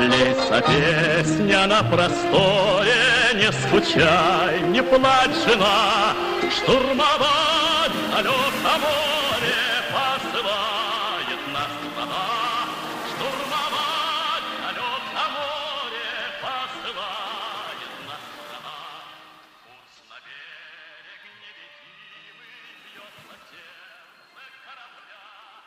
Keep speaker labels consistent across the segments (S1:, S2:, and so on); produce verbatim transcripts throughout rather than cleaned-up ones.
S1: Лиса песня на просторе, не скучай, не плачь, жена, штурмовать далеко море посылает нас страна, штурмовать далеко море посылает нас страна. Курс на берег невидимый бьется в сердце корабля,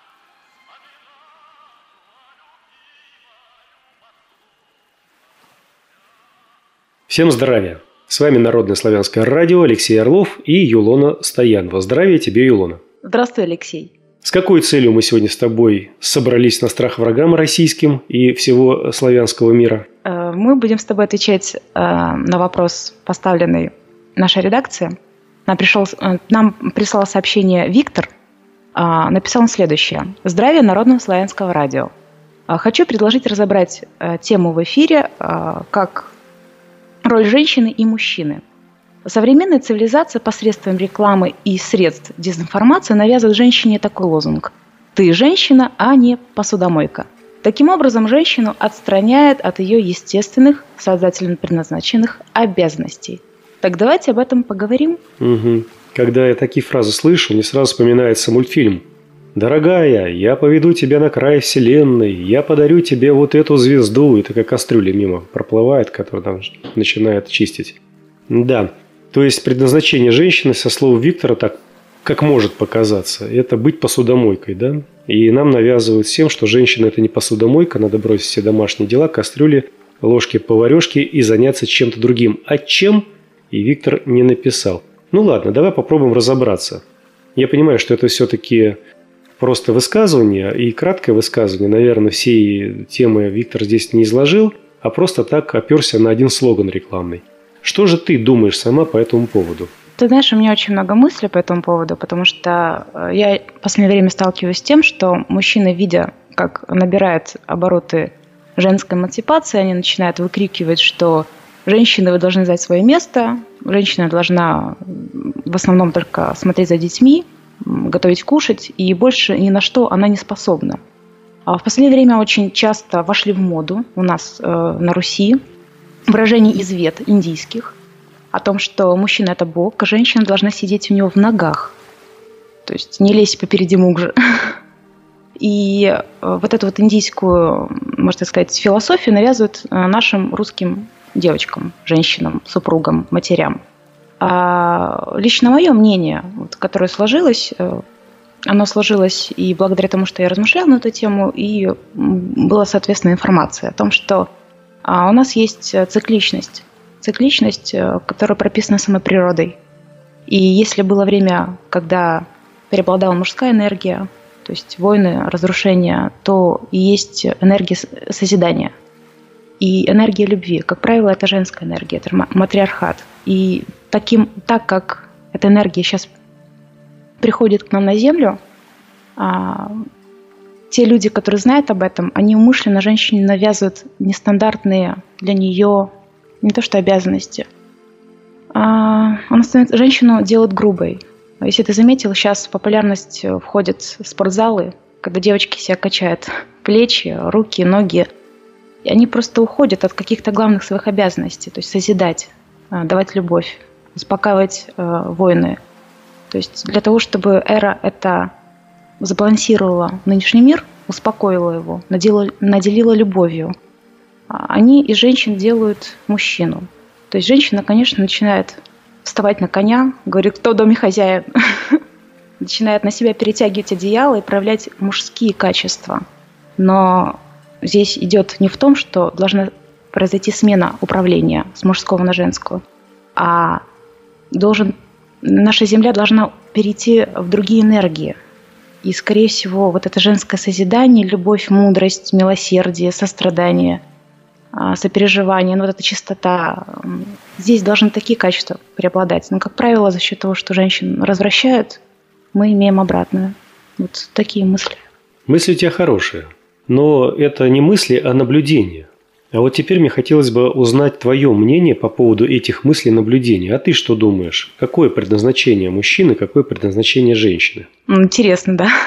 S2: Всем здравия! С вами Народное славянское радио, Алексей Орлов и Юлона Стоянова. Здравия тебе, Юлона!
S3: Здравствуй, Алексей! С
S2: какой целью мы сегодня с тобой собрались на страх врагам российским и всего славянского мира?
S3: Мы будем с тобой отвечать на вопрос, поставленный нашей редакции. Нам, пришел, нам прислал сообщение Виктор. Написал он следующее. Здравия Народного славянского радио. Хочу предложить разобрать тему в эфире как роль женщины и мужчины. Современная цивилизация посредством рекламы и средств дезинформации навязывает женщине такой лозунг: «Ты женщина, а не посудомойка». Таким образом, женщину отстраняет от ее естественных, создателем предназначенных обязанностей. Так давайте об этом поговорим.
S2: Угу. Когда я такие фразы слышу, мне сразу вспоминается мультфильм. «Дорогая, я поведу тебя на край вселенной, я подарю тебе вот эту звезду». И такая кастрюля мимо проплывает, которую там начинает чистить. Да, то есть предназначение женщины, со слов Виктора, так как может показаться, это быть посудомойкой, да? И нам навязывают всем, что женщина – это не посудомойка, надо бросить все домашние дела, кастрюли, ложки, поварешки и заняться чем-то другим. А чем? И Виктор не написал. Ну ладно, давай попробуем разобраться. Я понимаю, что это все-таки просто высказывание и краткое высказывание. Наверное, всей темы Виктор здесь не изложил, а просто так оперся на один слоган рекламный. Что же ты думаешь сама по этому поводу?
S3: Ты знаешь, у меня очень много мыслей по этому поводу, потому что я в последнее время сталкиваюсь с тем, что мужчины, видя, как набирает обороты женская эмансипация, они начинают выкрикивать, что женщины, вы должны занять свое место, женщина должна в основном только смотреть за детьми, готовить, кушать, и больше ни на что она не способна. А в последнее время очень часто вошли в моду у нас э, на Руси выражения из вед индийских о том, что мужчина – это бог, а женщина должна сидеть у него в ногах. То есть не лезть попереди мужа. И э, вот эту вот индийскую, можно сказать, философию навязывают э, нашим русским девочкам, женщинам, супругам, матерям. А лично мое мнение, вот, которое сложилось, оно сложилось и благодаря тому, что я размышляла на эту тему, и была, соответственно, информация о том, что у нас есть цикличность, цикличность, которая прописана самой природой. И если было время, когда преобладала мужская энергия, то есть войны, разрушения, то и есть энергия созидания. И энергия любви, как правило, это женская энергия, это матриархат. И таким, так как эта энергия сейчас приходит к нам на Землю, а, те люди, которые знают об этом, они умышленно женщине навязывают нестандартные для нее не то что обязанности. А, она становится, женщину делают грубой. Если ты заметил, сейчас в популярность входят спортзалы, когда девочки себя качают плечи, руки, ноги. И они просто уходят от каких-то главных своих обязанностей, то есть созидать, давать любовь, успокаивать э, войны. То есть для того, чтобы эра это забалансировала нынешний мир, успокоила его, наделила, наделила любовью, они из женщин делают мужчину. То есть женщина, конечно, начинает вставать на коня, говорит, кто в доме хозяин, начинает на себя перетягивать одеяло и проявлять мужские качества. Но здесь идет не в том, что должна произойти смена управления с мужского на женскую, а должен, наша Земля должна перейти в другие энергии. И, скорее всего, вот это женское созидание, любовь, мудрость, милосердие, сострадание, сопереживание, ну, вот эта чистота, здесь должны такие качества преобладать. Но, как правило, за счет того, что женщин развращают, мы имеем обратное. Вот такие мысли.
S2: Мысли у тебя хорошие. Но это не мысли, а наблюдения. А вот теперь мне хотелось бы узнать твое мнение по поводу этих мыслей и наблюдений. А ты что думаешь? Какое предназначение мужчины, какое предназначение женщины?
S3: Интересно, да?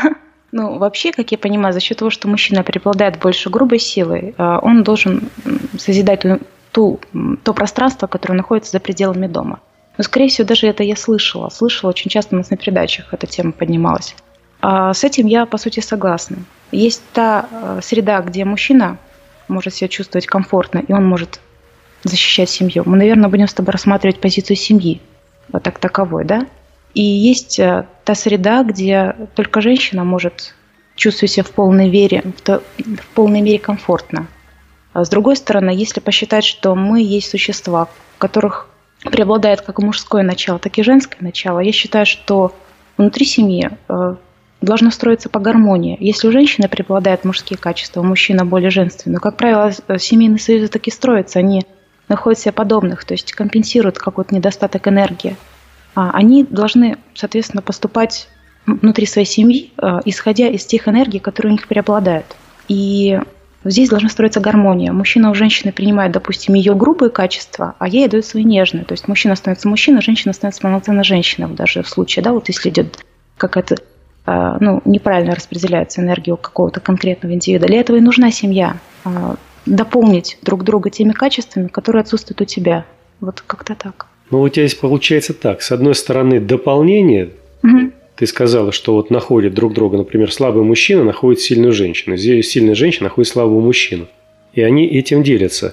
S3: Ну, вообще, как я понимаю, за счет того, что мужчина преобладает больше грубой силой, он должен созидать ту, ту, то пространство, которое находится за пределами дома. Но, скорее всего, даже это я слышала. Слышала, очень часто у нас на передачах эта тема поднималась. А с этим я, по сути, согласна. Есть та среда, где мужчина может себя чувствовать комфортно, и он может защищать семью. Мы, наверное, будем с тобой рассматривать позицию семьи, вот так таковой, да? И есть та среда, где только женщина может чувствовать себя в полной мере, в полной мере комфортно. А с другой стороны, если посчитать, что мы есть существа, в которых преобладает как мужское начало, так и женское начало, я считаю, что внутри семьи должно строиться по гармонии. Если у женщины преобладают мужские качества, у мужчины более женственные, но, как правило, семейные союзы так и строятся, они находят себя подобных, то есть компенсируют какой-то недостаток энергии. Они должны, соответственно, поступать внутри своей семьи, исходя из тех энергий, которые у них преобладают. И здесь должна строиться гармония. Мужчина у женщины принимает, допустим, ее грубые качества, а ей дает свои нежные. То есть мужчина становится мужчиной, женщина становится полноценной женщиной. Даже в случае, да, вот если идет какая-то, ну, неправильно распределяется энергия у какого-то конкретного индивида. Для этого и нужна семья. Дополнить друг друга теми качествами, которые отсутствуют у тебя. Вот как-то так.
S2: Ну, у тебя здесь получается так. С одной стороны, дополнение. Угу. Ты сказала, что вот находят друг друга, например, слабый мужчина находит сильную женщину. Здесь сильная женщина находит слабого мужчину. И они этим делятся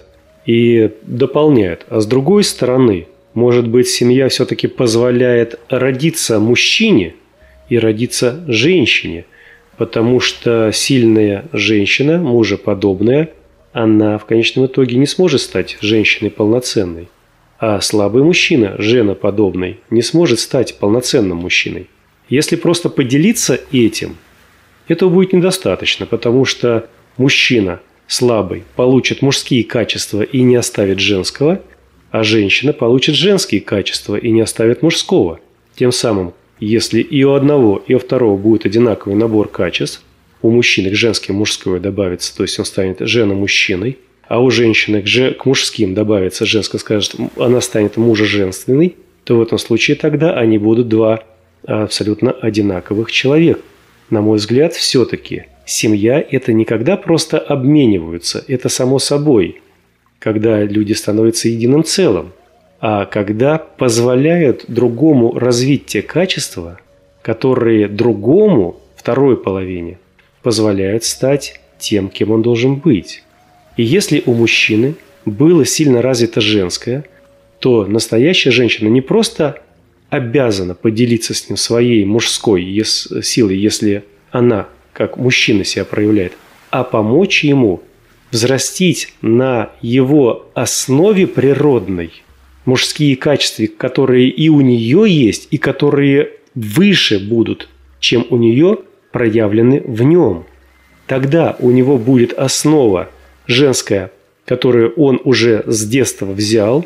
S2: и дополняют. А с другой стороны, может быть, семья все-таки позволяет родиться мужчине и родиться женщине. Потому что сильная женщина, мужеподобная, она в конечном итоге не сможет стать женщиной полноценной. А слабый мужчина, женоподобный, не сможет стать полноценным мужчиной. Если просто поделиться этим, этого будет недостаточно, потому что мужчина слабый получит мужские качества и не оставит женского, а женщина получит женские качества и не оставит мужского. Тем самым, если и у одного, и у второго будет одинаковый набор качеств, у мужчины к женским мужское добавится, то есть он станет женомужчиной, а у женщины к мужским добавится женское, скажет, она станет мужеженственной, то в этом случае тогда они будут два абсолютно одинаковых человека. На мой взгляд, все-таки семья – это не когда просто обмениваются, это само собой, когда люди становятся единым целым, а когда позволяют другому развить те качества, которые другому, второй половине, позволяют стать тем, кем он должен быть. И если у мужчины было сильно развито женское, то настоящая женщина не просто обязана поделиться с ним своей мужской силой, если она как мужчина себя проявляет, а помочь ему взрастить на его основе природной мужские качества, которые и у нее есть, и которые выше будут, чем у нее, проявлены в нем. Тогда у него будет основа женская, которую он уже с детства взял,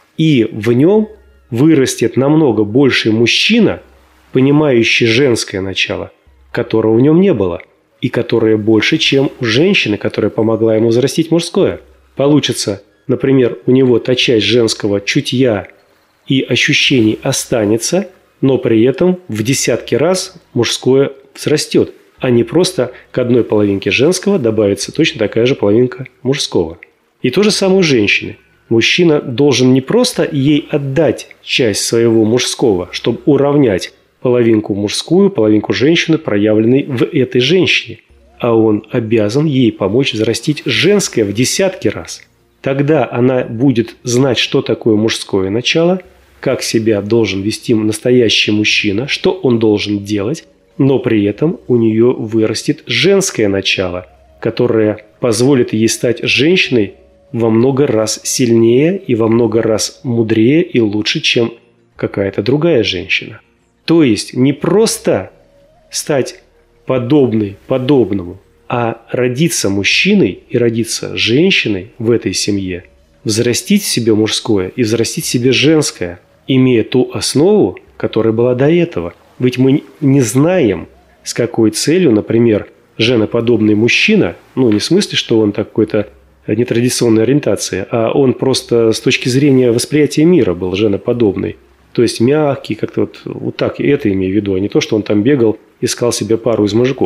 S2: и в нем вырастет намного больше мужчина, понимающий женское начало, которого в нем не было, и которое больше, чем у женщины, которая помогла ему взрастить мужское. Получится, например, у него та часть женского чутья и ощущений останется, но при этом в десятки раз мужское взрастет, а не просто к одной половинке женского добавится точно такая же половинка мужского. И то же самое у женщины. Мужчина должен не просто ей отдать часть своего мужского, чтобы уравнять половинку мужскую, половинку женщины, проявленной в этой женщине, а он обязан ей помочь взрастить женское в десятки раз. Тогда она будет знать, что такое мужское начало, как себя должен вести настоящий мужчина, что он должен делать, но при этом у нее вырастет женское начало, которое позволит ей стать женщиной во много раз сильнее и во много раз мудрее и лучше, чем какая-то другая женщина. То есть не просто стать подобной подобному, а родиться мужчиной и родиться женщиной в этой семье, взрастить в себе мужское и взрастить в себе женское, имея ту основу, которая была до этого. Ведь мы не знаем, с какой целью, например, женоподобный мужчина, ну не в смысле, что он какой-то нетрадиционной ориентации, а он просто с точки зрения восприятия мира был женоподобный. То есть мягкий, как-то вот, вот так, и это имею в виду, а не то, что он там бегал, искал себе пару из мужиков.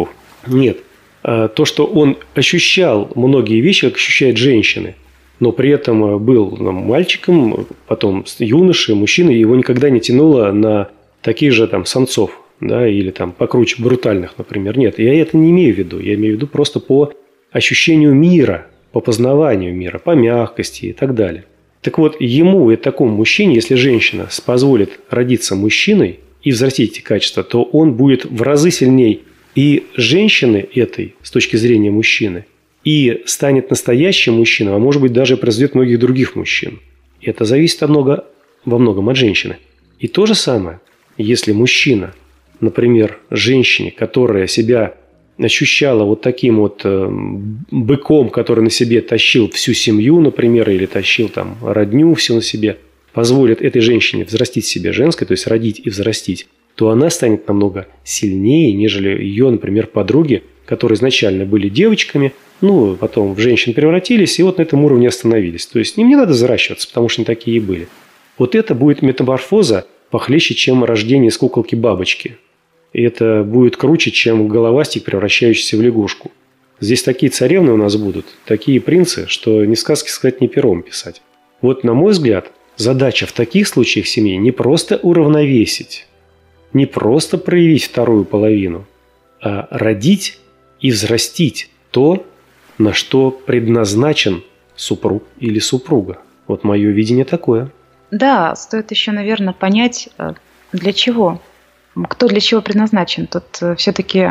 S2: Нет. То, что он ощущал многие вещи, как ощущают женщины, но при этом был мальчиком, потом юношей, мужчиной, и его никогда не тянуло на таких же там самцов, да, или там покруче брутальных, например. Нет, я это не имею в виду. Я имею в виду просто по ощущению мира, по познаванию мира, по мягкости и так далее. Так вот, ему и такому мужчине, если женщина позволит родиться мужчиной и взрастить эти качества, то он будет в разы сильней и женщины этой, с точки зрения мужчины, и станет настоящим мужчиной, а может быть даже произведет многих других мужчин. И это зависит от много, во многом от женщины. И то же самое, если мужчина, например, женщине, которая себя ощущала вот таким вот э, быком, который на себе тащил всю семью, например, или тащил там родню всю на себе, позволит этой женщине взрастить себе женской, то есть родить и взрастить, то она станет намного сильнее, нежели ее, например, подруги, которые изначально были девочками, ну, потом в женщин превратились и вот на этом уровне остановились. То есть им не надо взращиваться, потому что они такие и были. Вот это будет метаморфоза похлеще, чем рождение из куколки-бабочки. И это будет круче, чем головастик, превращающийся в лягушку. Здесь такие царевны у нас будут, такие принцы, что ни сказки сказать, ни пером писать. Вот, на мой взгляд, задача в таких случаях семьи не просто уравновесить, не просто проявить вторую половину, а родить и взрастить то, на что предназначен супруг или супруга. Вот мое видение такое.
S3: Да, стоит еще, наверное, понять, для чего, кто для чего предназначен. Тут все-таки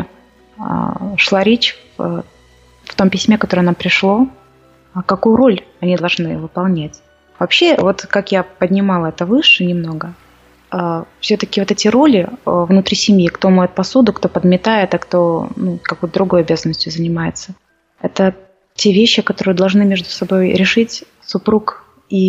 S3: шла речь в том письме, которое нам пришло, какую роль они должны выполнять. Вообще, вот как я поднимала это выше немного, все-таки вот эти роли внутри семьи, кто моет посуду, кто подметает, а кто ну, какой-то другой обязанностью занимается, это те вещи, которые должны между собой решить супруг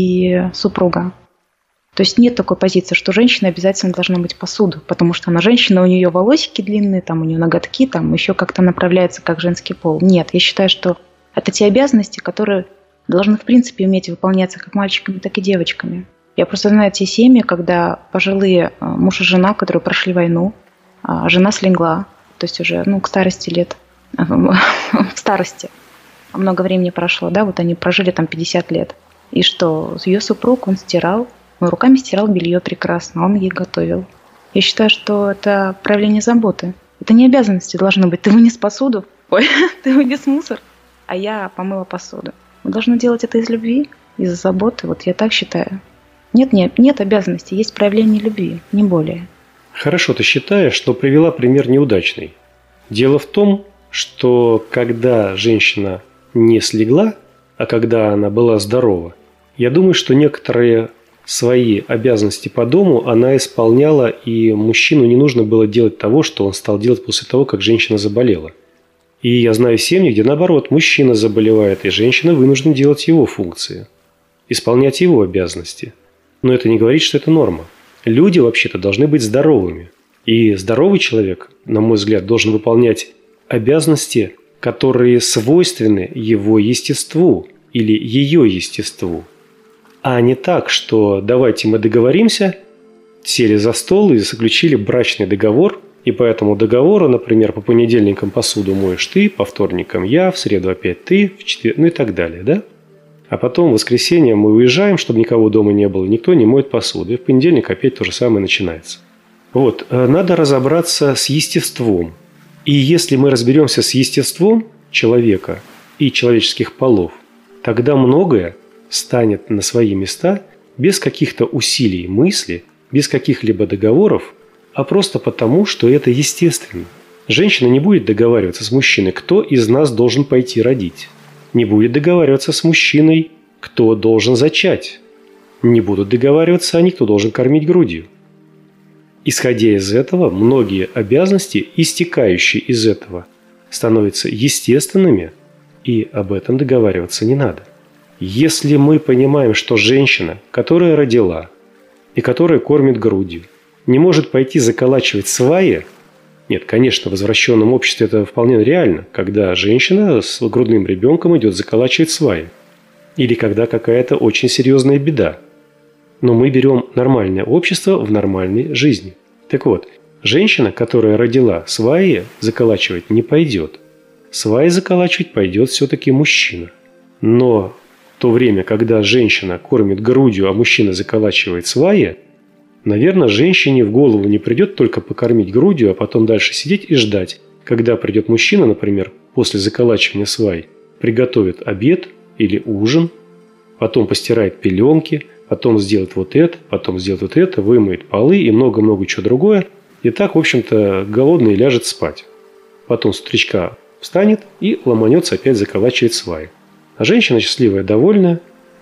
S3: и супруга. То есть нет такой позиции, что женщина обязательно должна мыть посуду, потому что она женщина, у нее волосики длинные, там у нее ноготки, там еще как-то направляется как женский пол. Нет, я считаю, что это те обязанности, которые должны в принципе уметь выполняться как мальчиками, так и девочками. Я просто знаю те семьи, когда пожилые муж и жена, которые прошли войну, жена слегла, то есть уже ну, к старости лет, в старости, много времени прошло, да, вот они прожили там пятьдесят лет. И что, ее супруг, он стирал, он руками стирал белье прекрасно, он ей готовил. Я считаю, что это проявление заботы. Это не обязанности должны быть. Ты вынес посуду, ой, ты вынес мусор, а я помыла посуду. Мы должны делать это из любви, из заботы, вот я так считаю. Нет, нет, нет обязанностей, есть проявление любви, не более.
S2: Хорошо, ты считаешь, что привела пример неудачный. Дело в том, что когда женщина не слегла, а когда она была здорова, я думаю, что некоторые свои обязанности по дому она исполняла, и мужчину не нужно было делать того, что он стал делать после того, как женщина заболела. И я знаю семьи, где наоборот, мужчина заболевает, и женщина вынуждена делать его функции, исполнять его обязанности. Но это не говорит, что это норма. Люди вообще-то должны быть здоровыми. И здоровый человек, на мой взгляд, должен выполнять обязанности, которые свойственны его естеству или ее естеству. А не так, что давайте мы договоримся, сели за стол и заключили брачный договор, и по этому договору, например, по понедельникам посуду моешь ты, по вторникам я, в среду опять ты, в четверг, ну и так далее, да? А потом в воскресенье мы уезжаем, чтобы никого дома не было, никто не моет посуду. И в понедельник опять то же самое начинается. Вот, надо разобраться с естеством. И если мы разберемся с естеством человека и человеческих полов, тогда многое станет на свои места без каких-то усилий мысли, без каких-либо договоров, а просто потому, что это естественно. Женщина не будет договариваться с мужчиной, кто из нас должен пойти родить. Не будет договариваться с мужчиной, кто должен зачать. Не будут договариваться они, кто должен кормить грудью. Исходя из этого, многие обязанности, истекающие из этого, становятся естественными, и об этом договариваться не надо. Если мы понимаем, что женщина, которая родила и которая кормит грудью, не может пойти заколачивать сваи, нет, конечно, в возвращенном обществе это вполне реально, когда женщина с грудным ребенком идет заколачивать сваи. Или когда какая-то очень серьезная беда. Но мы берем нормальное общество в нормальной жизни. Так вот, женщина, которая родила, сваи заколачивать не пойдет. Сваи заколачивать пойдет все-таки мужчина. Но в то время, когда женщина кормит грудью, а мужчина заколачивает сваи, наверное, женщине в голову не придет только покормить грудью, а потом дальше сидеть и ждать, когда придет мужчина, например, после заколачивания свай, приготовит обед или ужин, потом постирает пеленки, потом сделает вот это, потом сделает вот это, вымоет полы и много-много чего другое. И так, в общем-то, голодный ляжет спать. Потом с утречка встанет и ломанется опять заколачивать сваи. А женщина счастливая, довольная,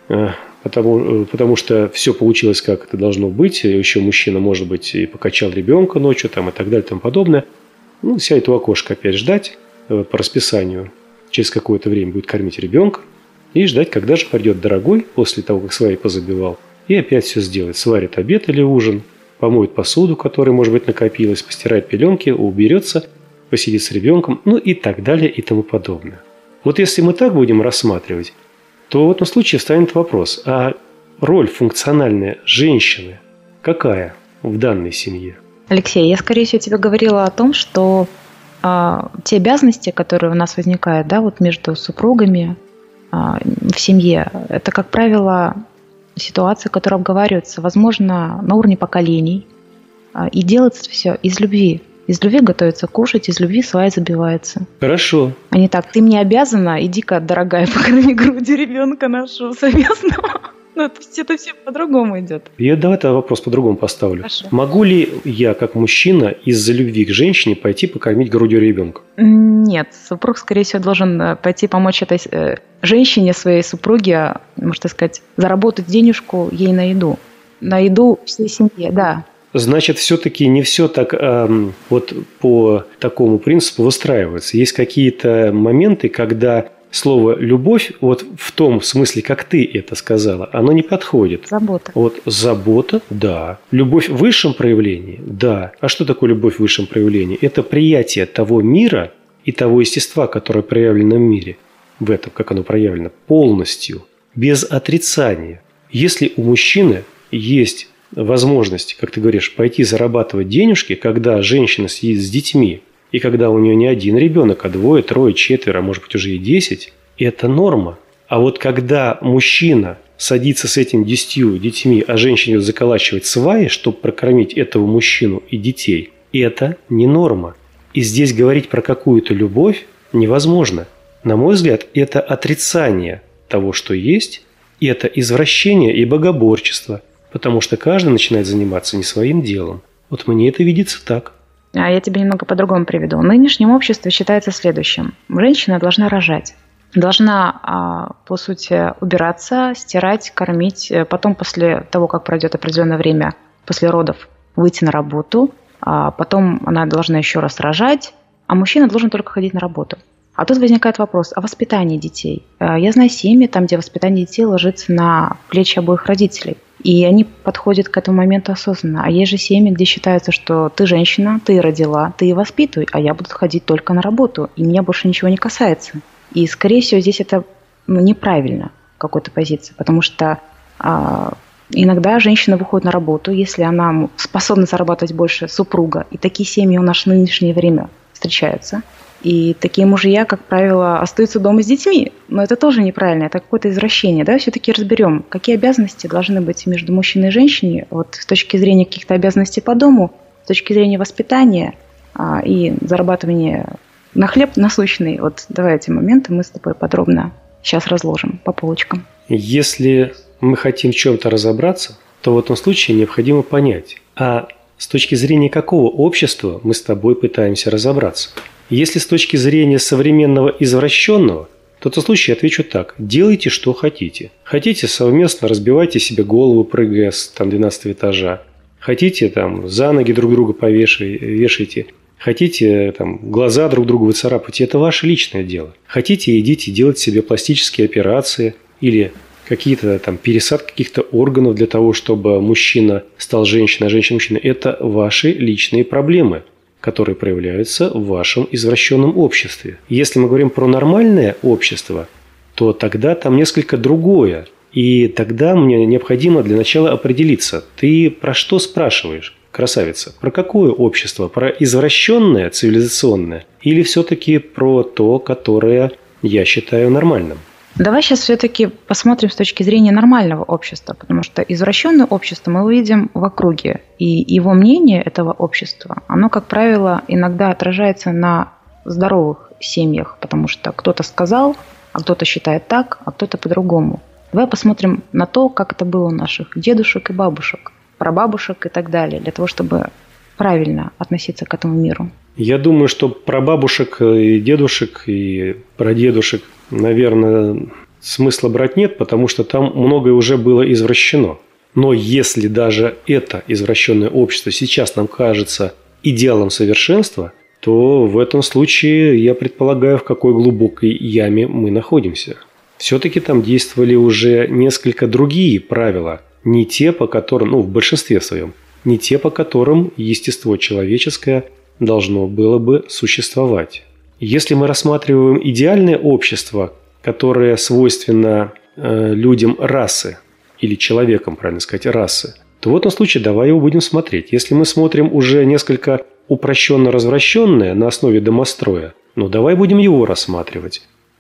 S2: потому, потому что все получилось, как это должно быть. Еще мужчина, может быть, и покачал ребенка ночью там, и так далее и тому подобное. Ну, сядет у окошка опять ждать по расписанию. Через какое-то время будет кормить ребенка. И ждать, когда же придет дорогой, после того, как сваи позабивал, и опять все сделает. Сварит обед или ужин, помоет посуду, которая, может быть, накопилась, постирает пеленки, уберется, посидит с ребенком, ну и так далее и тому подобное. Вот если мы так будем рассматривать, то в этом случае встанет вопрос, а роль функциональная женщины какая в данной семье?
S3: Алексей, я, скорее всего, тебе говорила о том, что э, те обязанности, которые у нас возникают, да, вот между супругами, в семье, это, как правило, ситуации, которые обговариваются, возможно, на уровне поколений, и делается все из любви. Из любви готовится кушать, из любви свай забивается.
S2: Хорошо. А
S3: не так, ты мне обязана, иди-ка, дорогая, покорми грудью ребенка нашего совместного. Ну, это, это все по-другому идет.
S2: Я давай этот вопрос по-другому поставлю.
S3: Хорошо.
S2: Могу ли я, как мужчина, из-за любви к женщине пойти покормить грудью ребенка?
S3: Нет. Супруг, скорее всего, должен пойти помочь этой э, женщине, своей супруге, можно сказать, заработать денежку ей на еду. На еду всей семье, да.
S2: Значит, все-таки не все так э, вот по такому принципу выстраивается. Есть какие-то моменты, когда слово «любовь», вот в том смысле, как ты это сказала, оно не подходит.
S3: Забота.
S2: Вот забота, да. Любовь в высшем проявлении, да. А что такое любовь в высшем проявлении? Это приятие того мира и того естества, которое проявлено в мире, в этом, как оно проявлено, полностью, без отрицания. Если у мужчины есть возможность, как ты говоришь, пойти зарабатывать денежки, когда женщина сидит с детьми, и когда у нее не один ребенок, а двое, трое, четверо, а может быть уже и десять, это норма. А вот когда мужчина садится с этими десятью детьми, а женщина заколачивает сваи, чтобы прокормить этого мужчину и детей, это не норма. И здесь говорить про какую-то любовь невозможно. На мой взгляд, это отрицание того, что есть, и это извращение и богоборчество, потому что каждый начинает заниматься не своим делом. Вот мне это видится так.
S3: А я тебе немного по-другому приведу. В нынешнем обществе считается следующим. Женщина должна рожать. Должна, по сути, убираться, стирать, кормить. Потом, после того, как пройдет определенное время после родов, выйти на работу. Потом она должна еще раз рожать, а мужчина должен только ходить на работу. А тут возникает вопрос о воспитании детей. Я знаю семьи, там, где воспитание детей ложится на плечи обоих родителей. И они подходят к этому моменту осознанно. А есть же семьи, где считается, что ты женщина, ты родила, ты и воспитывай, а я буду ходить только на работу, и меня больше ничего не касается. И, скорее всего, здесь это ну, неправильно, какой-то позиции, потому что а, иногда женщина выходит на работу, если она способна зарабатывать больше супруга. И такие семьи у нас в нынешнее время встречаются. И такие мужья, как правило, остаются дома с детьми. Но это тоже неправильно, это какое-то извращение. Да? Все-таки разберем, какие обязанности должны быть между мужчиной и женщиной вот, с точки зрения каких-то обязанностей по дому, с точки зрения воспитания а, и зарабатывания на хлеб насущный. Вот давай эти моменты мы с тобой подробно сейчас разложим по полочкам.
S2: Если мы хотим в чем-то разобраться, то в этом случае необходимо понять, а с точки зрения какого общества мы с тобой пытаемся разобраться. Если с точки зрения современного извращенного, то в этом случае я отвечу так. Делайте, что хотите. Хотите совместно разбивайте себе голову, прыгая с там, двенадцатого этажа. Хотите там за ноги друг друга повешайте, вешайте. Хотите там глаза друг другу выцарапайте. Это ваше личное дело. Хотите, идите делать себе пластические операции или какие-то там пересадки каких-то органов для того, чтобы мужчина стал женщиной, а женщина мужчиной. Это ваши личные проблемы, которые проявляются в вашем извращенном обществе. Если мы говорим про нормальное общество, то тогда там несколько другое. И тогда мне необходимо для начала определиться, ты про что спрашиваешь? красавица, про какое общество? Про извращенное, цивилизационное? Или все-таки про то, которое я считаю нормальным?
S3: Давай сейчас все-таки посмотрим с точки зрения нормального общества, потому что извращенное общество мы увидим в округе, и его мнение этого общества, оно, как правило, иногда отражается на здоровых семьях, потому что кто-то сказал, а кто-то считает так, а кто-то по-другому. Давай посмотрим на то, как это было у наших дедушек и бабушек, прабабушек и так далее, для того, чтобы правильно относиться к этому миру.
S2: Я думаю, что про бабушек и дедушек и прадедушек, наверное, смысла брать нет, потому что там многое уже было извращено. Но если даже это извращенное общество сейчас нам кажется идеалом совершенства, то в этом случае я предполагаю, в какой глубокой яме мы находимся. Все-таки там действовали уже несколько другие правила, не те, по которым, ну, в большинстве своем, не те, по которым естество человеческое должно было бы существовать. Если мы рассматриваем идеальное общество, которое свойственно э, людям расы, или человекам, правильно сказать, расы, то в этом случае давай его будем смотреть. Если мы смотрим уже несколько упрощенно-развращенное на основе домостроя, ну давай будем его рассматривать.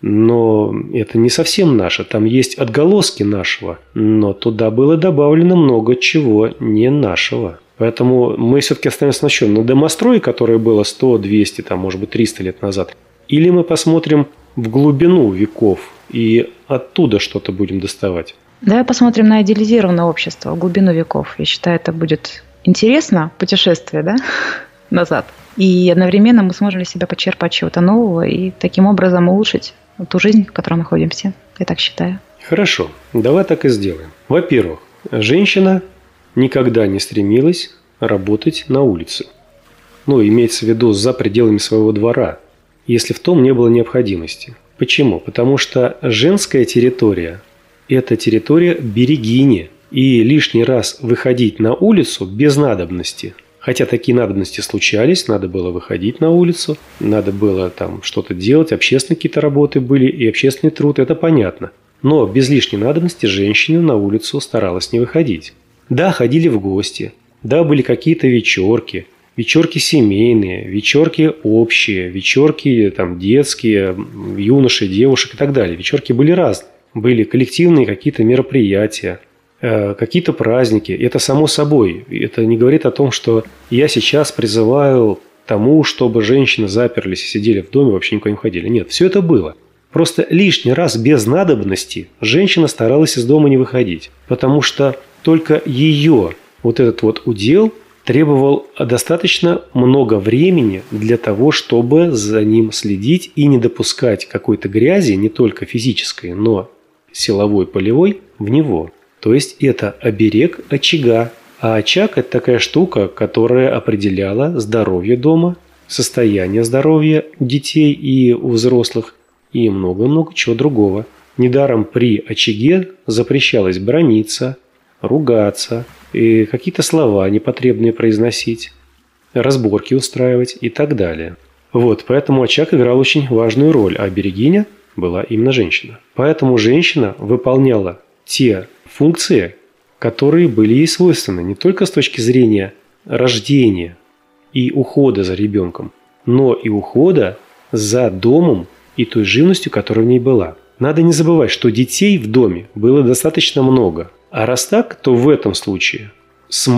S2: Но это не совсем наше, там есть отголоски нашего, но туда было добавлено много чего не нашего. Поэтому мы все-таки останемся на чем? На домострое, которое было сто, двести, там, может быть, триста лет назад. Или мы посмотрим в глубину веков и оттуда что-то будем доставать?
S3: Давай посмотрим на идеализированное общество, в глубину веков. Я считаю, это будет интересно, путешествие, да, назад. И одновременно мы сможем для себя почерпать чего-то нового и таким образом улучшить ту жизнь, в которой находимся. Я так считаю.
S2: Хорошо, давай так и сделаем. Во-первых, женщина никогда не стремилась работать на улице. Ну, имеется в виду за пределами своего двора, если в том не было необходимости. Почему? Потому что женская территория – это территория берегини. И лишний раз выходить на улицу без надобности. Хотя такие надобности случались, надо было выходить на улицу, надо было там что-то делать, общественные какие-то работы были и общественный труд, это понятно. Но без лишней надобности женщина на улицу старалась не выходить. Да, ходили в гости, да, были какие-то вечерки, вечерки семейные, вечерки общие, вечерки там, детские, юноши, девушек и так далее. Вечерки были разные. Были коллективные какие-то мероприятия, э, какие-то праздники. Это само собой. Это не говорит о том, что я сейчас призываю к тому, чтобы женщины заперлись и сидели в доме, вообще никуда не ходили. Нет, все это было. Просто лишний раз без надобности женщина старалась из дома не выходить. Потому что только ее вот этот вот удел требовал достаточно много времени для того, чтобы за ним следить и не допускать какой-то грязи, не только физической, но силовой, полевой, в него. То есть это оберег очага. А очаг – это такая штука, которая определяла здоровье дома, состояние здоровья у детей и у взрослых и много-много чего другого. Недаром при очаге запрещалось браниться, ругаться, и какие-то слова непотребные произносить, разборки устраивать и так далее. Вот, поэтому очаг играл очень важную роль, а берегиня была именно женщина. Поэтому женщина выполняла те функции, которые были ей свойственны не только с точки зрения рождения и ухода за ребенком, но и ухода за домом и той живностью, которая в ней была. Надо не забывать, что детей в доме было достаточно много. А раз так, то в этом случае с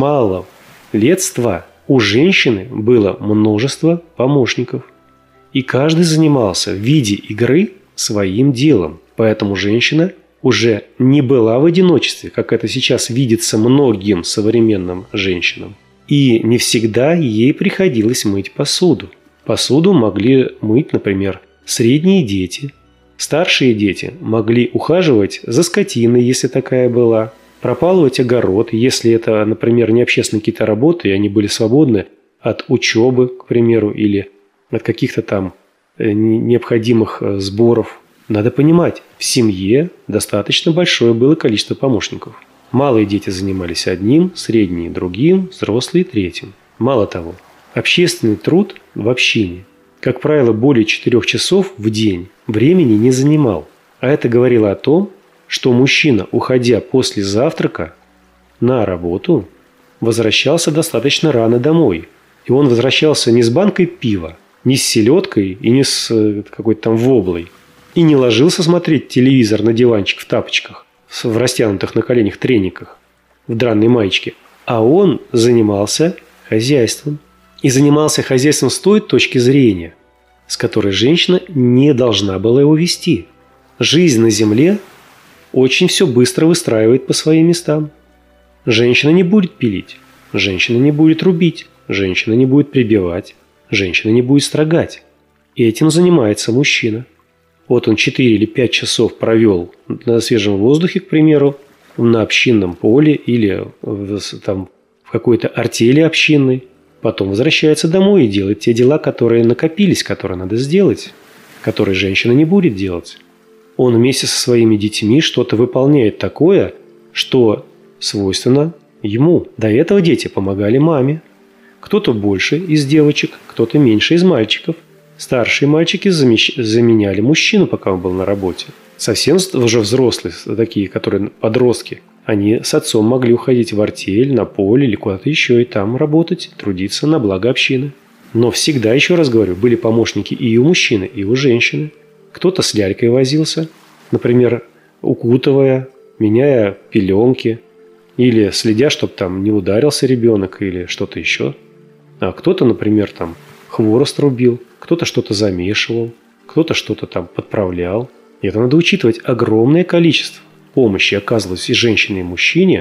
S2: малолетства у женщины было множество помощников. И каждый занимался в виде игры своим делом. Поэтому женщина уже не была в одиночестве, как это сейчас видится многим современным женщинам. И не всегда ей приходилось мыть посуду. Посуду могли мыть, например, средние дети. Старшие дети могли ухаживать за скотиной, если такая была, пропалывать огород, если это, например, не общественные какие-то работы, и они были свободны от учебы, к примеру, или от каких-то там необходимых сборов. Надо понимать, в семье достаточно большое было количество помощников. Малые дети занимались одним, средние – другим, взрослые – третьим. Мало того, общественный труд в общине, как правило, более четырех часов в день времени не занимал. А это говорило о том, что мужчина, уходя после завтрака на работу, возвращался достаточно рано домой. И он возвращался не с банкой пива, не с селедкой и не с какой-то там воблой. И не ложился смотреть телевизор на диванчик в тапочках, в растянутых на коленях трениках, в драной маечке. А он занимался хозяйством. И занимался хозяйством с той точки зрения, с которой женщина не должна была его вести. Жизнь на земле очень все быстро выстраивает по своим местам. Женщина не будет пилить, женщина не будет рубить, женщина не будет прибивать, женщина не будет строгать. И этим занимается мужчина. Вот он четыре или пять часов провел на свежем воздухе, к примеру, на общинном поле или в, там, в какой-то артели общинной. Потом возвращается домой и делает те дела, которые накопились, которые надо сделать, которые женщина не будет делать. Он вместе со своими детьми что-то выполняет такое, что свойственно ему. До этого дети помогали маме. Кто-то больше из девочек, кто-то меньше из мальчиков. Старшие мальчики заменяли мужчину, пока он был на работе. Совсем уже взрослые, такие, которые подростки, они с отцом могли уходить в артель, на поле или куда-то еще и там работать, трудиться на благо общины. Но всегда, еще раз говорю, были помощники и у мужчины, и у женщины. Кто-то с лялькой возился, например, укутывая, меняя пеленки, или следя, чтобы там не ударился ребенок или что-то еще. А кто-то, например, там хворост рубил, кто-то что-то замешивал, кто-то что-то там подправлял. И это надо учитывать. Огромное количество помощи оказывалось и женщине, и мужчине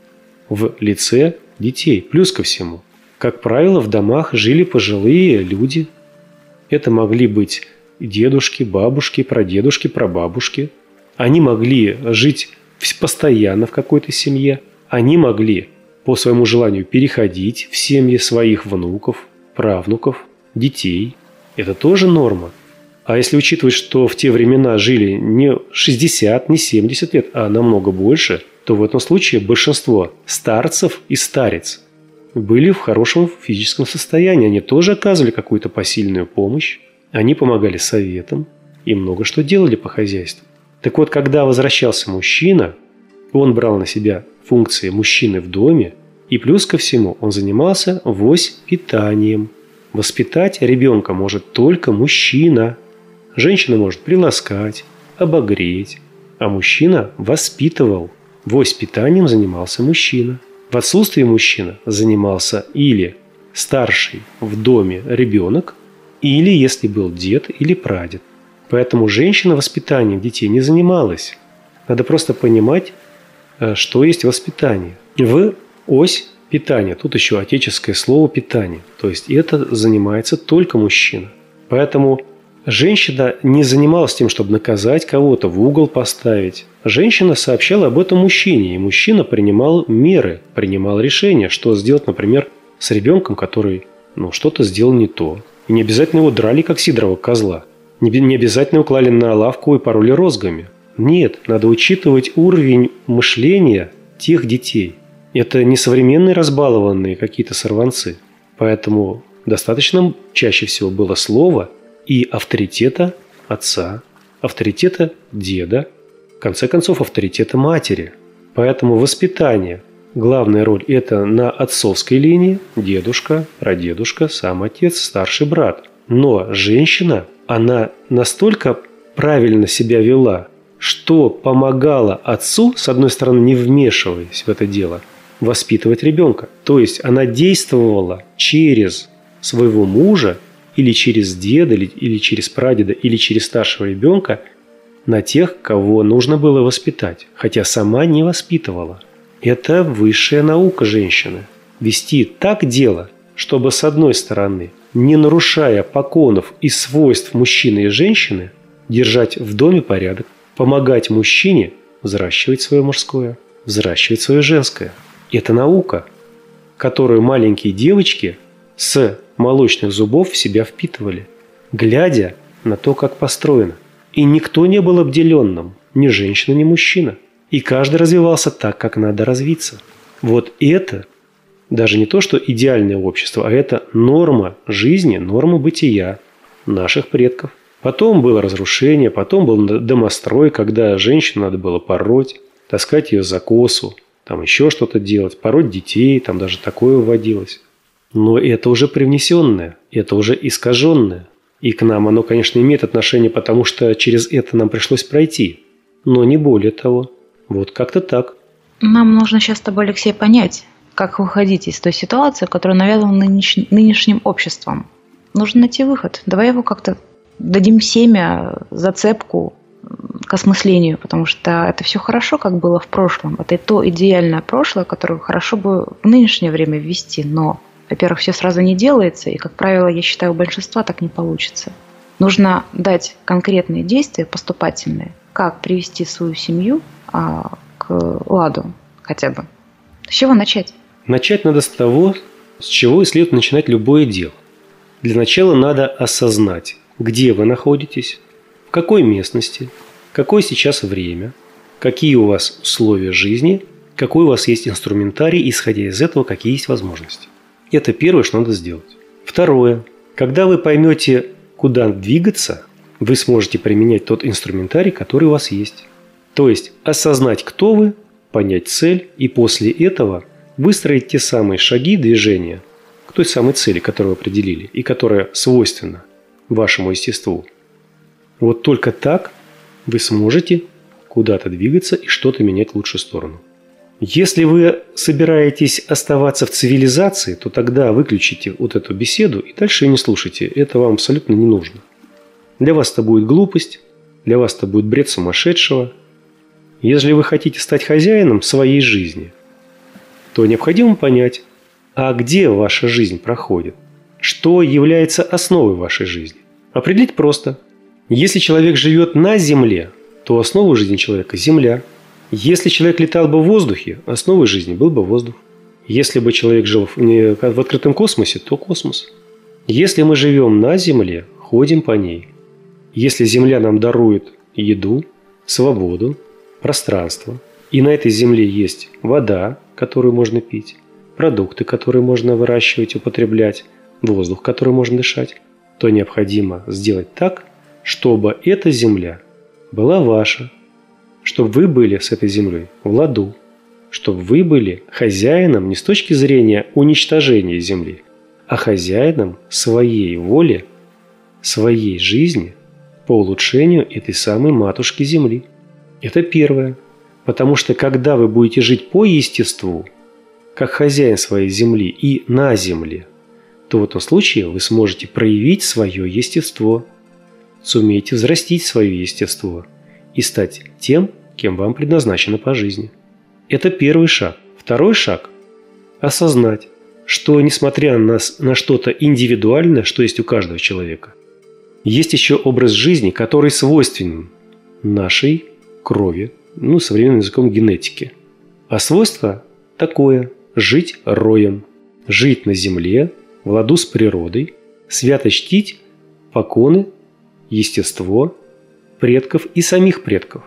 S2: в лице детей. Плюс ко всему, как правило, в домах жили пожилые люди. Это могли быть дедушки, бабушки, прадедушки, прабабушки. Они могли жить постоянно в какой-то семье. Они могли по своему желанию переходить в семьи своих внуков, правнуков, детей. Это тоже норма. А если учитывать, что в те времена жили не шестьдесят, не семьдесят лет, а намного больше, то в этом случае большинство старцев и старец были в хорошем физическом состоянии. Они тоже оказывали какую-то посильную помощь. Они помогали советам и много что делали по хозяйству. Так вот, когда возвращался мужчина, он брал на себя функции мужчины в доме, и плюс ко всему он занимался воспитанием. Воспитать ребенка может только мужчина. Женщина может приласкать, обогреть, а мужчина воспитывал. Воспитанием занимался мужчина. В отсутствие мужчины занимался или старший в доме ребенок, или если был дед или прадед. Поэтому женщина воспитанием детей не занималась. Надо просто понимать, что есть воспитание. В ось питания, тут еще отеческое слово питание. То есть это занимается только мужчина. Поэтому женщина не занималась тем, чтобы наказать кого-то, в угол поставить. Женщина сообщала об этом мужчине, и мужчина принимал меры, принимал решения, что сделать, например, с ребенком, который ну, что-то сделал не то. И не обязательно его драли, как сидорова козла. Не, не обязательно его клали на лавку и пороли розгами. Нет, надо учитывать уровень мышления тех детей. Это не современные разбалованные какие-то сорванцы. Поэтому достаточно чаще всего было слово и авторитета отца, авторитета деда, в конце концов авторитета матери. Поэтому воспитание, главная роль – это на отцовской линии дедушка, прадедушка, сам отец, старший брат. Но женщина, она настолько правильно себя вела, что помогала отцу, с одной стороны, не вмешиваясь в это дело, воспитывать ребенка. То есть она действовала через своего мужа или через деда, или, или через прадеда, или через старшего ребенка на тех, кого нужно было воспитать, хотя сама не воспитывала. Это высшая наука женщины. Вести так дело, чтобы с одной стороны, не нарушая поконов и свойств мужчины и женщины, держать в доме порядок, помогать мужчине взращивать свое мужское, взращивать свое женское. Это наука, которую маленькие девочки с молочных зубов в себя впитывали, глядя на то, как построено. И никто не был обделенным, ни женщина, ни мужчина. И каждый развивался так, как надо развиться. Вот это даже не то, что идеальное общество, а это норма жизни, норма бытия наших предков. Потом было разрушение, потом был домострой, когда женщину надо было пороть, таскать ее за косу, там еще что-то делать, пороть детей, там даже такое вводилось. Но это уже привнесенное, это уже искаженное. И к нам оно, конечно, имеет отношение, потому что через это нам пришлось пройти. Но не более того. Вот как-то так.
S3: Нам нужно сейчас с тобой, Алексей, понять, как выходить из той ситуации, которая навязана нынеш... нынешним обществом. Нужно найти выход. Давай его как-то дадим семя, зацепку к осмыслению, потому что это все хорошо, как было в прошлом. Это и то идеальное прошлое, которое хорошо бы в нынешнее время ввести, но, во-первых, все сразу не делается, и, как правило, я считаю, у большинства так не получится. Нужно дать конкретные действия, поступательные, как привести свою семью а, к ладу хотя бы. С чего начать?
S2: Начать надо с того, с чего и следует начинать любое дело. Для начала надо осознать, где вы находитесь, в какой местности, какое сейчас время, какие у вас условия жизни, какой у вас есть инструментарий, исходя из этого, какие есть возможности. Это первое, что надо сделать. Второе. Когда вы поймете, куда двигаться, вы сможете применять тот инструментарий, который у вас есть. То есть осознать, кто вы, понять цель и после этого выстроить те самые шаги движения к той самой цели, которую вы определили и которая свойственна вашему естеству. Вот только так вы сможете куда-то двигаться и что-то менять в лучшую сторону. Если вы собираетесь оставаться в цивилизации, то тогда выключите вот эту беседу и дальше не слушайте. Это вам абсолютно не нужно. Для вас это будет глупость, для вас это будет бред сумасшедшего. Если вы хотите стать хозяином своей жизни, то необходимо понять, а где ваша жизнь проходит, что является основой вашей жизни. Определить просто. Если человек живет на Земле, то основой жизни человека – Земля. Если человек летал бы в воздухе, основой жизни был бы воздух. Если бы человек жил в, не, в открытом космосе, то космос. Если мы живем на Земле, ходим по ней. Если Земля нам дарует еду, свободу, пространство, и на этой Земле есть вода, которую можно пить, продукты, которые можно выращивать, употреблять, воздух, который можно дышать, то необходимо сделать так, чтобы эта Земля была ваша, чтобы вы были с этой землей в ладу, чтобы вы были хозяином не с точки зрения уничтожения земли, а хозяином своей воли, своей жизни по улучшению этой самой матушки земли. Это первое. Потому что когда вы будете жить по естеству, как хозяин своей земли и на земле, то в этом случае вы сможете проявить свое естество, сумеете взрастить свое естество и стать тем, кем вам предназначено по жизни. Это первый шаг. Второй шаг – осознать, что несмотря на, на что-то индивидуальное, что есть у каждого человека, есть еще образ жизни, который свойственен нашей крови, ну, современным языком генетики. А свойство такое – жить роем, жить на земле, в ладу с природой, свято чтить поконы, естество предков и самих предков.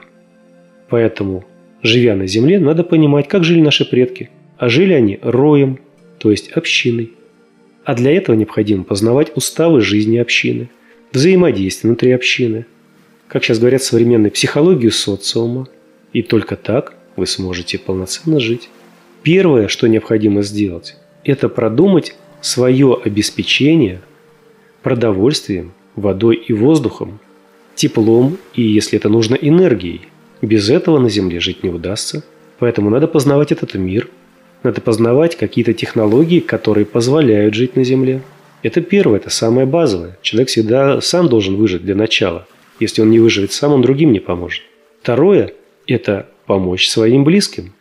S2: Поэтому, живя на земле, надо понимать, как жили наши предки. А жили они роем, то есть общиной. А для этого необходимо познавать уставы жизни общины, взаимодействие внутри общины, как сейчас говорят, современную психологию социума. И только так вы сможете полноценно жить. Первое, что необходимо сделать, это продумать свое обеспечение продовольствием, водой и воздухом, теплом и, если это нужно, энергией. Без этого на Земле жить не удастся. Поэтому надо познавать этот мир. Надо познавать какие-то технологии, которые позволяют жить на Земле. Это первое, это самое базовое. Человек всегда сам должен выжить для начала. Если он не выживет сам, он другим не поможет. Второе – это помочь своим близким,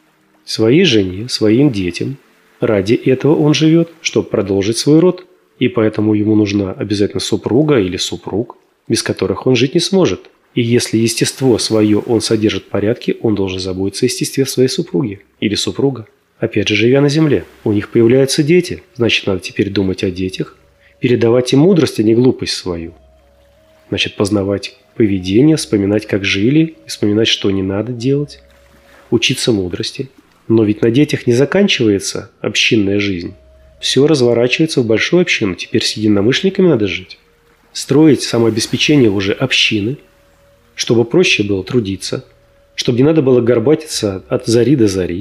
S2: своей жене, своим детям. Ради этого он живет, чтобы продолжить свой род. И поэтому ему нужна обязательно супруга или супруг, без которых он жить не сможет. И если естество свое он содержит в порядке, он должен заботиться о естестве своей супруги или супруга. Опять же, живя на земле, у них появляются дети, значит, надо теперь думать о детях, передавать им мудрость, а не глупость свою. Значит, познавать поведение, вспоминать, как жили, вспоминать, что не надо делать, учиться мудрости. Но ведь на детях не заканчивается общинная жизнь. Все разворачивается в большую общину. Теперь с единомышленниками надо жить. Строить самообеспечение уже общины, чтобы проще было трудиться, чтобы не надо было горбатиться от зари до зари,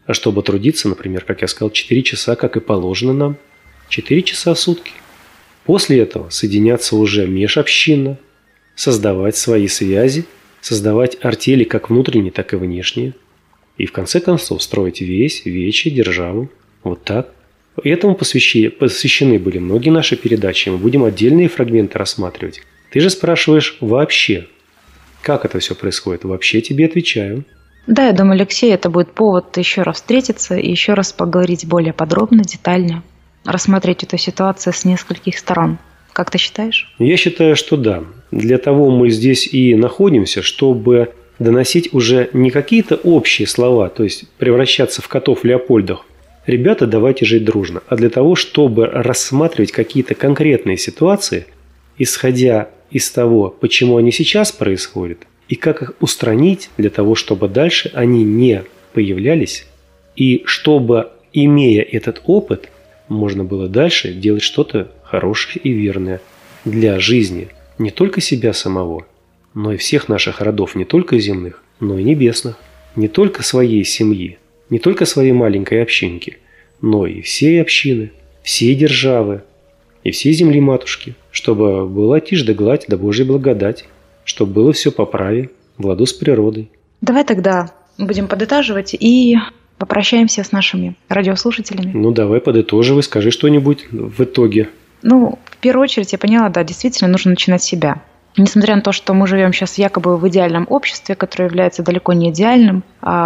S2: А чтобы трудиться, например, как я сказал, четыре часа, как и положено нам, четыре часа в сутки. После этого соединяться уже межобщинно, создавать свои связи, создавать артели как внутренние, так и внешние. И в конце концов строить весь, вече, державу. Вот так. Этому посвящены были многие наши передачи. Мы будем отдельные фрагменты рассматривать. Ты же спрашиваешь вообще, как это все происходит. Вообще тебе отвечаю.
S3: Да, я думаю, Алексей, это будет повод еще раз встретиться и еще раз поговорить более подробно, детально, рассмотреть эту ситуацию с нескольких сторон. Как ты считаешь?
S2: Я считаю, что да. Для того мы здесь и находимся, чтобы доносить уже не какие-то общие слова, то есть превращаться в котов Леопольдов. Ребята, давайте жить дружно. А для того, чтобы рассматривать какие-то конкретные ситуации, исходя из того, почему они сейчас происходят, и как их устранить для того, чтобы дальше они не появлялись, и чтобы, имея этот опыт, можно было дальше делать что-то хорошее и верное для жизни не только себя самого, но и всех наших родов, не только земных, но и небесных, не только своей семьи, не только своей маленькой общинки, но и всей общины, всей державы и всей земли матушки, чтобы была тишь да гладь да Божья благодать, чтобы было все по праве, в ладу с природой.
S3: Давай тогда будем подытаживать и попрощаемся с нашими радиослушателями.
S2: Ну давай подытоживай, скажи что-нибудь в итоге.
S3: Ну, в первую очередь я поняла, да, действительно нужно начинать с себя. Несмотря на то, что мы живем сейчас якобы в идеальном обществе, которое является далеко не идеальным,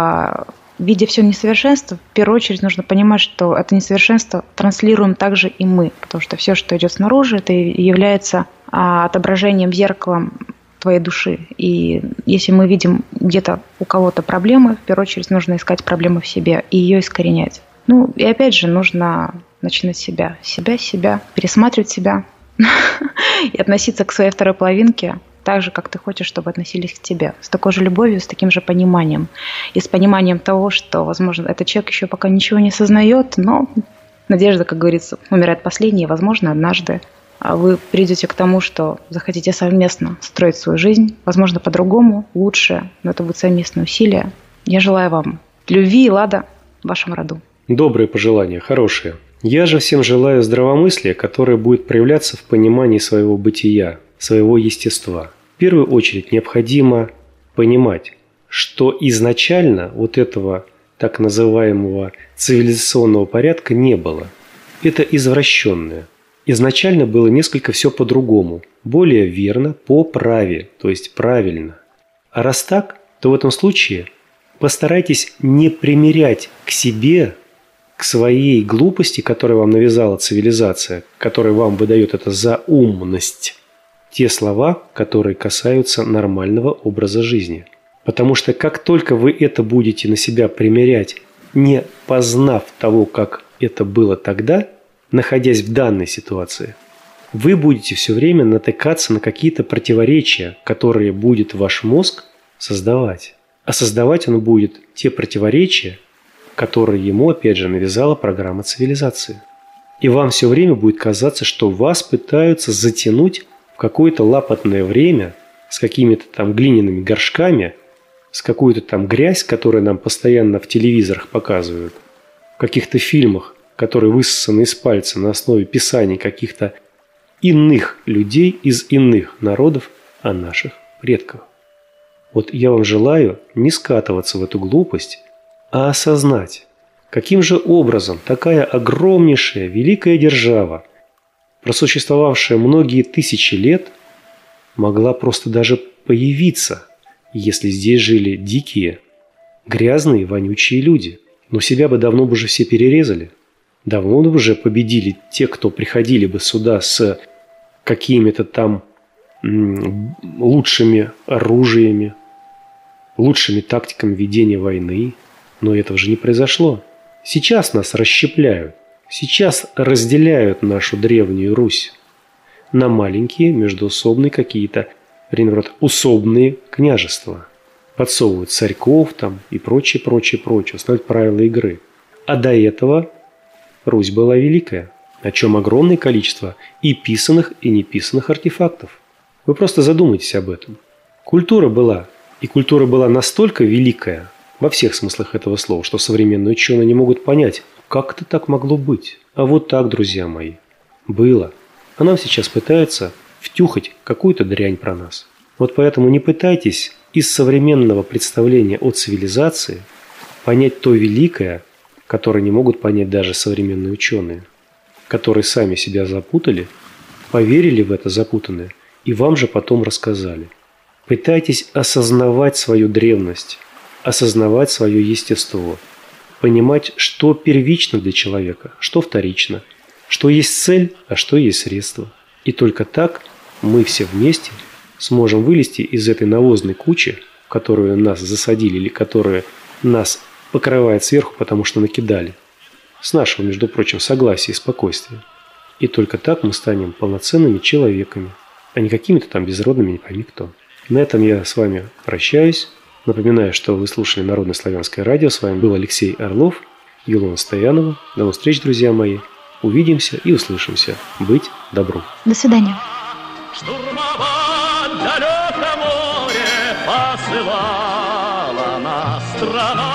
S3: а видя все несовершенство, в первую очередь нужно понимать, что это несовершенство транслируем также и мы, потому что все, что идет снаружи, это является отображением, зеркалом твоей души. И если мы видим где-то у кого-то проблемы, в первую очередь нужно искать проблемы в себе и ее искоренять. Ну и опять же нужно начинать с себя, себя, себя, пересматривать себя и относиться к своей второй половинке так же, как ты хочешь, чтобы относились к тебе. С такой же любовью, с таким же пониманием. И с пониманием того, что, возможно, этот человек еще пока ничего не осознает, но надежда, как говорится, умирает последней, и, возможно, однажды вы придете к тому, что захотите совместно строить свою жизнь, возможно, по-другому, лучше, но это будет совместное усилие. Я желаю вам любви и лада в вашем роду.
S2: Добрые пожелания, хорошие. Я же всем желаю здравомыслия, которое будет проявляться в понимании своего бытия, своего естества. В первую очередь необходимо понимать, что изначально вот этого так называемого цивилизационного порядка не было. Это извращенное. Изначально было несколько все по-другому, более верно, по праве, то есть правильно. А раз так, то в этом случае постарайтесь не примерять к себе, к своей глупости, которую вам навязала цивилизация, которая вам выдает это за умность, те слова, которые касаются нормального образа жизни. Потому что как только вы это будете на себя примерять, не познав того, как это было тогда, находясь в данной ситуации, вы будете все время натыкаться на какие-то противоречия, которые будет ваш мозг создавать. А создавать он будет те противоречия, которые ему, опять же, навязала программа цивилизации. И вам все время будет казаться, что вас пытаются затянуть в какое-то лапотное время с какими-то там глиняными горшками, с какой-то там грязь, которую нам постоянно в телевизорах показывают, в каких-то фильмах, которые высосаны из пальца на основе писаний каких-то иных людей из иных народов о наших предках. Вот я вам желаю не скатываться в эту глупость, а осознать, каким же образом такая огромнейшая великая держава, просуществовавшая многие тысячи лет, могла просто даже появиться, если здесь жили дикие, грязные, вонючие люди. Но себя бы давно бы уже все перерезали. Давно бы уже победили те, кто приходили бы сюда с какими-то там м- лучшими оружиями, лучшими тактиками ведения войны. Но этого же не произошло. Сейчас нас расщепляют. Сейчас разделяют нашу древнюю Русь на маленькие междоусобные какие-то, наоборот, усобные княжества. Подсовывают царьков там и прочее, прочее, прочее. Устанавливают правила игры. А до этого Русь была великая, о чем огромное количество и писанных, и неписанных артефактов. Вы просто задумайтесь об этом. Культура была, и культура была настолько великая. во всех смыслах этого слова, что современные ученые не могут понять, как это так могло быть. А вот так, друзья мои, было. А нам сейчас пытаются втюхать какую-то дрянь про нас. Вот поэтому не пытайтесь из современного представления о цивилизации понять то великое, которое не могут понять даже современные ученые, которые сами себя запутали, поверили в это запутанное и вам же потом рассказали. Пытайтесь осознавать свою древность, осознавать свое естество, понимать, что первично для человека, что вторично, что есть цель, а что есть средство. И только так мы все вместе сможем вылезти из этой навозной кучи, в которую нас засадили или которая нас покрывает сверху, потому что накидали. С нашего, между прочим, согласия и спокойствия. И только так мы станем полноценными человеками, а не какими-то там безродными не пойми кто. На этом я с вами прощаюсь. Напоминаю, что вы слушали Народное славянское радио. С вами был Алексей Орлов, Юлия Стоянова. До новых встреч, друзья мои. Увидимся и услышимся. Быть добру.
S3: До свидания.
S1: Штурмовать далеко море посылала нас страна.